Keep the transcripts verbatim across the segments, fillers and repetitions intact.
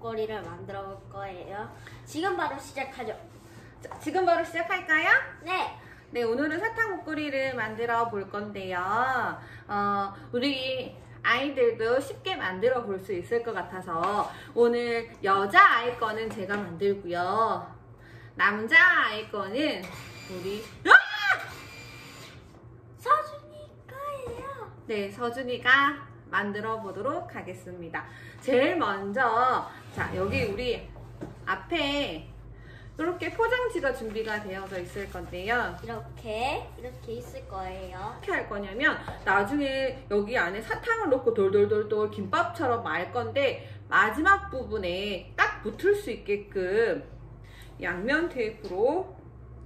목걸이를 만들어 볼 거예요. 지금 바로 시작하죠. 자, 지금 바로 시작할까요? 네. 네, 오늘은 사탕 목걸이를 만들어 볼 건데요. 어, 우리 아이들도 쉽게 만들어 볼 수 있을 것 같아서 오늘 여자 아이 거는 제가 만들고요. 남자 아이 거는 우리 서준이 거예요. 네, 서준이가 만들어 보도록 하겠습니다. 제일 먼저 자, 여기 우리 앞에 이렇게 포장지가 준비가 되어져 있을 건데요. 이렇게 이렇게 있을 거예요. 어떻게 할 거냐면 나중에 여기 안에 사탕을 넣고 돌돌돌돌 김밥처럼 말 건데 마지막 부분에 딱 붙을 수 있게끔 양면 테이프로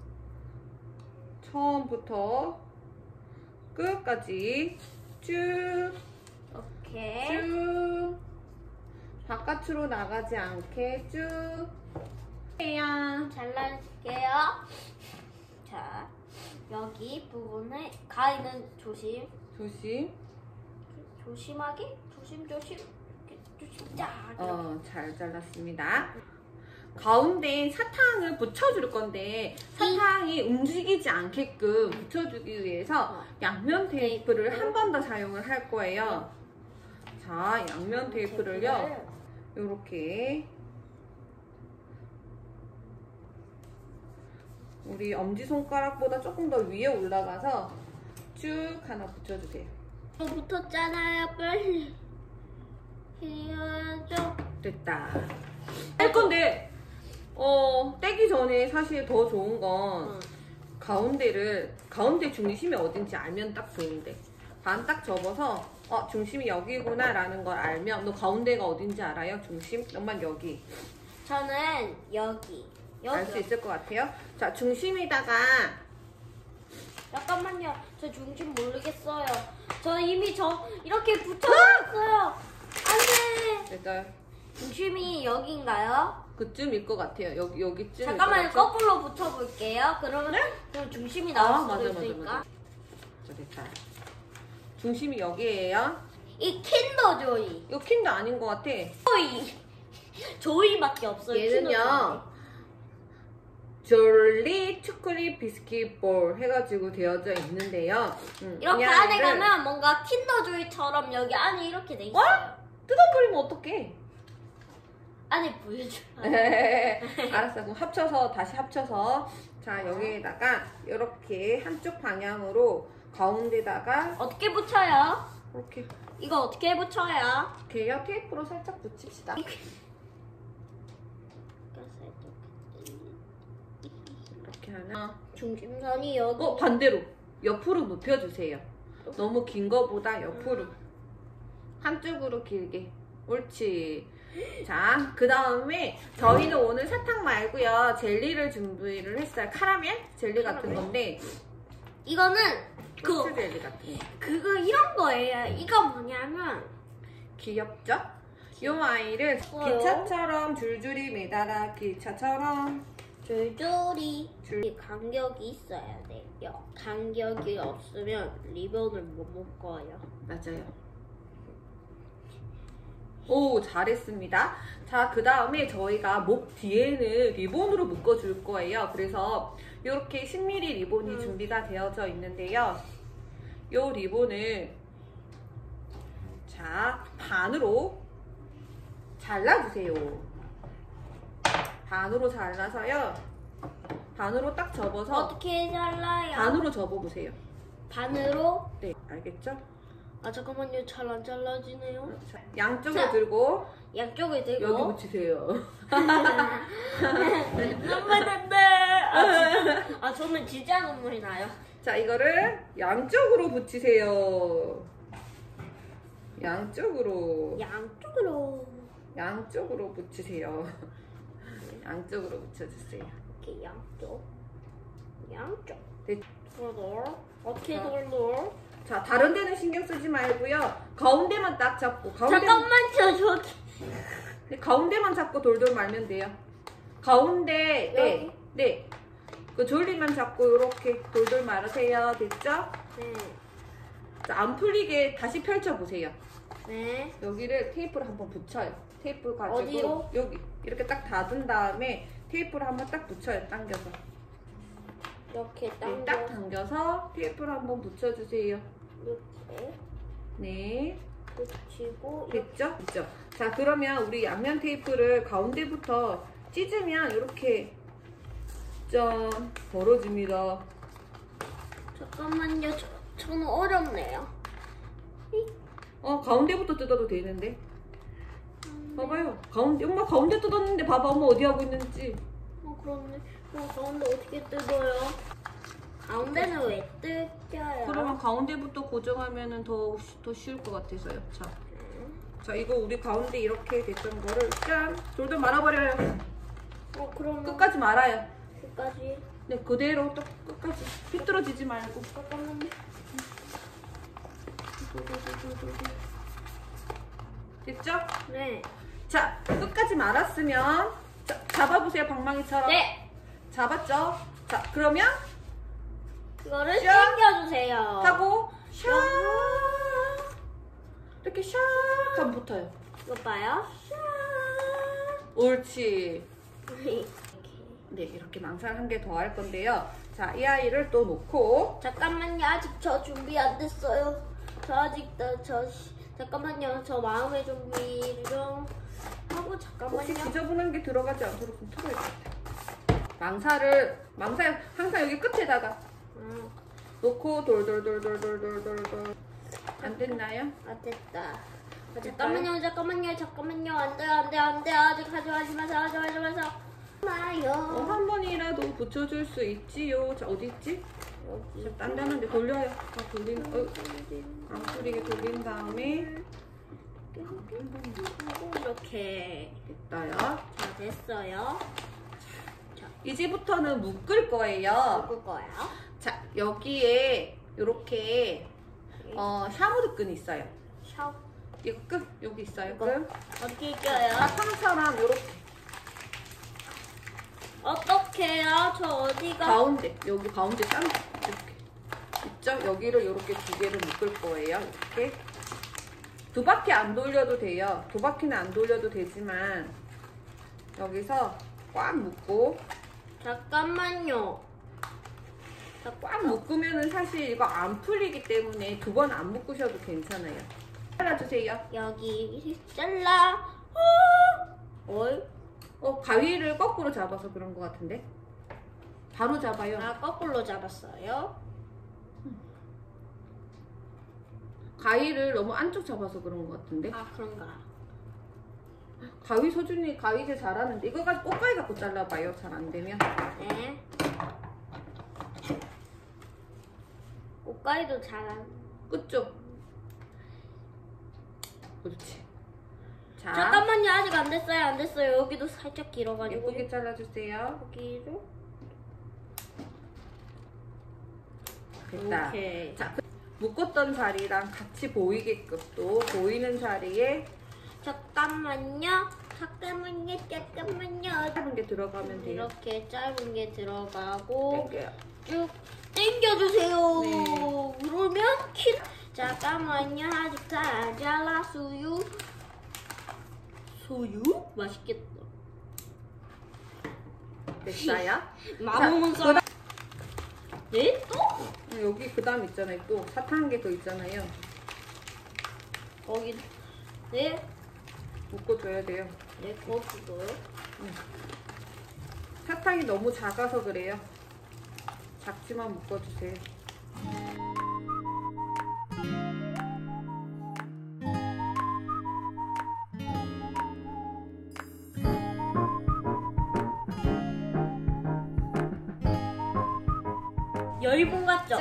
처음부터 끝까지 쭉 이렇게 쭉 바깥으로 나가지 않게 쭉 해야 잘라줄게요. 자, 여기 부분에 가위는 조심. 조심 조심하게 조심조심 이렇게 조심 쫙. 어, 잘 잘랐습니다. 가운데 사탕을 붙여줄 건데 사탕이 움직이지 않게끔 붙여주기 위해서 양면 테이프를 한 번 더 사용을 할 거예요. 자, 양면 테이프를요 이렇게 우리 엄지손가락보다 조금 더 위에 올라가서 쭉 하나 붙여주세요. 또 붙었잖아요. 빨리 해야죠. 됐다. 할 건데 어 떼기 전에 사실 더 좋은 건 응. 가운데를 가운데 중심이 어딘지 알면 딱 보이는데 반 딱 접어서 어 중심이 여기구나 라는 걸 알면 너 가운데가 어딘지 알아요? 중심? 엄만 여기 저는 여기 알 수 여기. 있을 것 같아요. 자, 중심에다가 잠깐만요. 저 중심 모르겠어요. 저 이미 저 이렇게 붙여놨어요. 안돼. 일단 중심이 여기인가요? 그쯤일 것 같아요. 여기 여기쯤. 잠깐만요. 거꾸로 붙여볼게요. 그러면 네? 그럼 중심이 아, 나올 수도 맞아, 맞아, 있으니까. 맞아. 자, 됐다. 중심이 여기에요. 이 킨더 조이. 이거 킨도 아닌 것 같아. 조이. 조이밖에 없어요. 얘는요. 킨더 조이. 졸리 초콜릿 비스킷 볼 해가지고 되어져 있는데요. 음, 이렇게 그냥 안에 얘를 가면 뭔가 킨더 조이처럼 여기 안에 이렇게 돼 있어요. 어? 뜯어버리면 어떡해? 안에 보여줘. 알았어. 그럼 합쳐서 다시 합쳐서 자, 여기에다가 이렇게 한쪽 방향으로 가운데다가 어떻게 붙여요? 이렇게 이거 어떻게 붙여요? 이렇게요. 테이프로 살짝 붙입시다. 이렇게 하나. 중심선이 여기. 어, 반대로 옆으로 눕혀주세요. 너무 긴 거보다 옆으로 한쪽으로 길게. 옳지. 자, 그 다음에 저희는 오늘 사탕 말고요 젤리를 준비를 했어요. 카라멜 젤리 같은 카라멜? 건데 이거는 그 그 젤리 같은 거. 그거 이런 거예요. 이거 뭐냐면 귀엽죠? 이 아이를 뭐요? 기차처럼 줄줄이 매달아. 기차처럼 줄줄이 줄. 간격이 있어야 돼요. 간격이 없으면 리본을 못 묶어요. 맞아요. 오, 잘했습니다. 자, 그 다음에 저희가 목 뒤에는 리본으로 묶어줄 거예요. 그래서 이렇게 십 밀리미터 리본이 음. 준비가 되어져 있는데요. 이 리본을 자, 반으로 잘라주세요. 반으로 잘라서요. 반으로 딱 접어서 어떻게 잘라요? 반으로 접어보세요. 반으로? 네, 알겠죠? 아 잠깐만요. 잘 안 잘라지네요. 자, 양쪽을 자. 들고 양쪽을 들고 여기 붙이세요. 눈물 난다. 아, 진짜. 아 저는 진짜 눈물이 나요. 자, 이거를 양쪽으로 붙이세요. 양쪽으로. 양쪽으로 양쪽으로 붙이세요. 양쪽으로 붙여주세요. 이렇게 양쪽 양쪽 네. 돌돌 어떻게 자. 돌돌 자, 다른 데는 신경 쓰지 말고요. 가운데만 딱 잡고. 가운데, 잠깐만요. 저기 네, 가운데만 잡고 돌돌 말면 돼요. 가운데, 네. 여기? 네. 그 졸리만 잡고 이렇게 돌돌 말으세요. 됐죠? 네. 자, 안 풀리게 다시 펼쳐보세요. 네. 여기를 테이프로 한번 붙여요. 테이프 가지고 어디요? 여기 이렇게 딱 닫은 다음에 테이프를 한번 딱 붙여요. 당겨서. 이렇게 네, 당겨. 딱 당겨서 테이프를 한번 붙여주세요. 이렇게 네. 붙이고 이렇게. 됐죠? 됐죠? 자, 그러면 우리 양면 테이프를 가운데부터 찢으면 이렇게 짠 벌어집니다. 잠깐만요. 저, 저는 어렵네요. 어, 가운데부터 뜯어도 되는데. 봐봐요. 가운데, 엄마 가운데 뜯었는데 봐봐. 엄마 어디 하고 있는지. 어 그렇네. 그럼 가운데 어떻게 뜯어요? 가운데는 왜 뜯겨요? 그러면 가운데부터 고정하면 더, 더 쉬울 것 같아서요. 자. 자, 이거 우리 가운데 이렇게 됐던 거를 짠! 돌돌 말아버려요. 어 그러면 끝까지 말아요. 끝까지. 네, 그대로 또 끝까지. 삐뚤어지지 말고. 잠깐만요. 됐죠? 네. 자, 끝까지 말았으면 자, 잡아보세요, 방망이처럼. 네. 잡았죠? 자, 그러면 이거를 짠! 당겨주세요. 하고 샤 이렇게 샤 하면 붙어요. 이거 봐요. 옳지. 이렇게. 네, 이렇게 망사를 한 개 더 할 건데요. 자, 이 아이를 또 놓고 잠깐만요. 아직 저 준비 안 됐어요. 저 아직 나, 저 시- 잠깐만요. 저 마음의 준비를 좀 하고 혹시 잠깐만요. 지저분한 게 들어가지 않도록 좀 털어야 돼. 망사를 망사 항상 여기 끝에다가 음, 놓고 돌돌돌돌돌돌돌돌. 안 됐나요? 아 됐다. 아, 잠깐만요. 잠깐만요. 잠깐만요. 안돼 안돼 안돼. 아직 가져가지 마세요. 가져가지 마세요. 어, 마요. 한 번이라도 붙여줄 수 있지요. 자, 어디 있지? 여기. 단단한데 돌려요. 어, 돌린, 어, 안 뿌리게 돌린 다음에 이렇게 됐다요. 자 됐어요. 이제부터는 묶을 거예요. 묶을 거예요. 자, 여기에 이렇게 어, 샤무드끈이 있어요. 샤워. 이거 끈 여기 있어요. 이거? 끈. 어떻게 껴요? 사탕처럼 이렇게 어떡해요? 저 어디가? 가운데 여기 가운데 딱 이렇게 있죠? 여기를 이렇게 두 개를 묶을 거예요. 이렇게 두 바퀴 안 돌려도 돼요. 두 바퀴는 안 돌려도 되지만 여기서 꽉 묶고 잠깐만요. 꽉 묶으면은 사실 이거 안 풀리기 때문에 두 번 안 묶으셔도 괜찮아요. 잘라주세요. 여기 잘라. 어? 어이? 어, 가위를 거꾸로 잡아서 그런 것 같은데? 바로 잡아요. 아 거꾸로 잡았어요. 가위를 너무 안쪽 잡아서 그런 것 같은데? 아 그런가? 가위 소준이 가위질 잘하는데 이거 가지고 꽃가위 갖고 잘라봐요. 잘 안 되면. 네. 옷가위도 잘한. 끝쪽. 그렇지. 자, 잠깐만요. 아직 안 됐어요. 안 됐어요. 여기도 살짝 길어가지고. 예쁘게 잘라주세요. 여기로. 됐다. 오케이. 자, 그 묶었던 자리랑 같이 보이게끔 또 보이는 자리에 잠깐만요. 잠깐만요. 잠깐만요. 짧은 게 들어가면 돼요. 이렇게 짧은 게 들어가고 땡겨요. 쭉 당겨주세요. 네. 그러면 키. 잠깐만요. 아직 잘 안 잘라. 수유. 수유? 맛있겠다. 됐어요? 마음은 자, 써. 네? 또? 여기 그 다음 있잖아요. 또 사탕 한 개 더 있잖아요. 거기. 네? 묶어줘야 돼요. 네, 거기도요. 사탕이 너무 작아서 그래요. 작지만 묶어주세요. 열리본 같죠?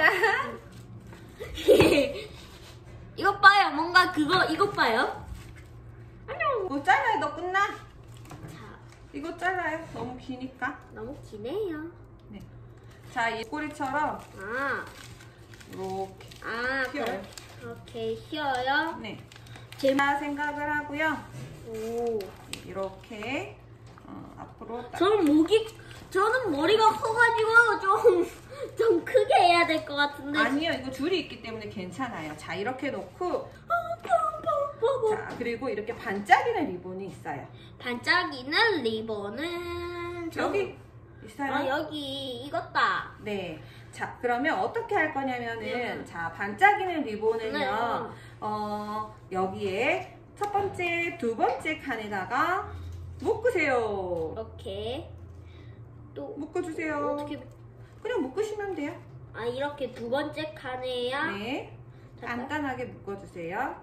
이것 봐요. 뭔가 그거 이것 봐요. 이거 잘라요. 너 끝나? 자, 이거 잘라요. 너무 기니까. 너무 기네요. 네. 자, 이 꼬리처럼 아, 이렇게 아, 휘어요. 이렇게 휘어요. 네. 제가 제가 생각을 하고요. 오. 이렇게 어, 앞으로 딱. 저는 목이 저는 머리가 커가지고 좀 좀 크게 해야 될 것 같은데. 아니요, 이거 줄이 있기 때문에 괜찮아요. 자, 이렇게 놓고 뭐. 자, 그리고 이렇게 반짝이는 리본이 있어요. 반짝이는 리본은 저... 여기 있어요. 아, 여기 이것다. 네. 자, 그러면 어떻게 할 거냐면은, 음. 자, 반짝이는 리본은요, 네. 어, 여기에 첫 번째, 두 번째 칸에다가 묶으세요. 이렇게 또 묶어주세요. 어떻게? 그냥 묶으시면 돼요. 아, 이렇게 두 번째 칸에야. 네. 잠깐. 간단하게 묶어주세요.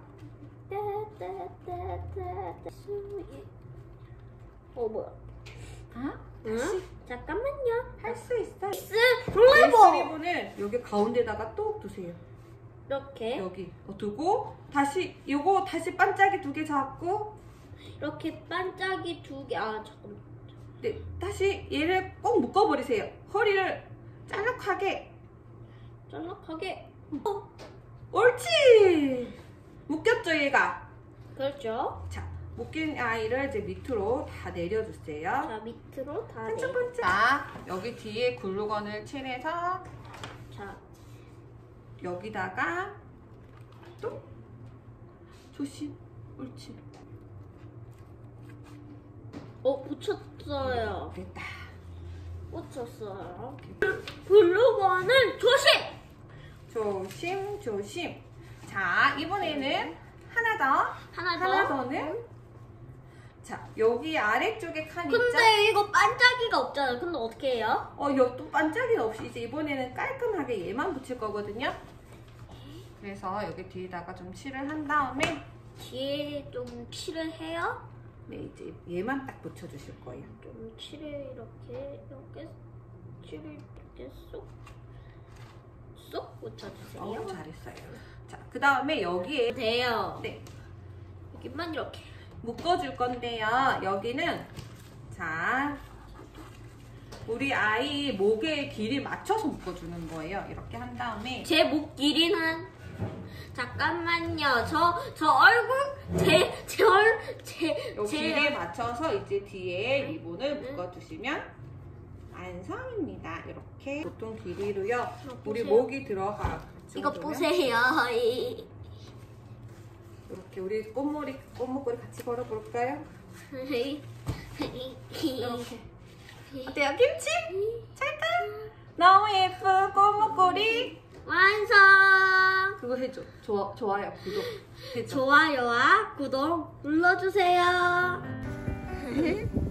따따따따따. 어, 뭐야? 아? 응? 다시 잠깐만요. 할 수 있어요. 쓰 레이스 리본. 리본을 여기 가운데다가 또 두세요. 이렇게 여기 두고 다시 요거 다시 반짝이 두 개 잡고 이렇게 반짝이 두 개. 아, 잠깐. 네, 다시 얘를 꼭 묶어버리세요. 허리를 짤락하게. 짤락하게. 옳지! 묶였죠, 얘가? 그렇죠. 자, 묶인 아이를 이제 밑으로 다 내려주세요. 자, 밑으로 다 내. 반짝반짝. 자, 여기 뒤에 글루건을 칠해서 자, 여기다가 또 조심. 옳지. 어, 붙였어요. 됐다. 붙였어요. 글루건은 조심. 조심, 조심. 자, 이번에는 하나 더. 하나 더. 하나 더는 자, 여기 아래쪽에 칸 있죠? 근데 이거 반짝이가 없잖아요. 근데 어떻게 해요? 어, 여기 또 반짝이 없이 이제 이번에는 깔끔하게 얘만 붙일 거거든요. 그래서 여기 뒤에다가 좀 칠을 한 다음에 뒤에 좀 칠을 해요. 네, 이제 얘만 딱 붙여주실 거예요. 좀 칠을 이렇게 이렇게 칠을 이렇게 쏙 쏙 붙여주세요. 어, 잘했어요. 자, 그 다음에 여기에 돼요. 네, 여기만 이렇게. 묶어줄 건데요. 여기는 자, 우리 아이 목의 길이 맞춰서 묶어주는 거예요. 이렇게 한 다음에 제 목 길이는 잠깐만요. 저 저 얼굴 제제얼제 요 길이에 맞춰서 이제 뒤에 리본을 묶어주시면 완성입니다. 이렇게 보통 길이로요. 우리 보세요. 목이 들어가. 이거 정도면 보세요. 이- 이렇게 우리 꽃머리 꽃목걸이 같이 걸어볼까요? 이렇게 어때요, 김치? 찰까? 너무 예쁜 꽃목걸이. 완성. 그거 해줘. 좋아, 좋아요, 구독 해줘. 좋아요와 구독 눌러주세요.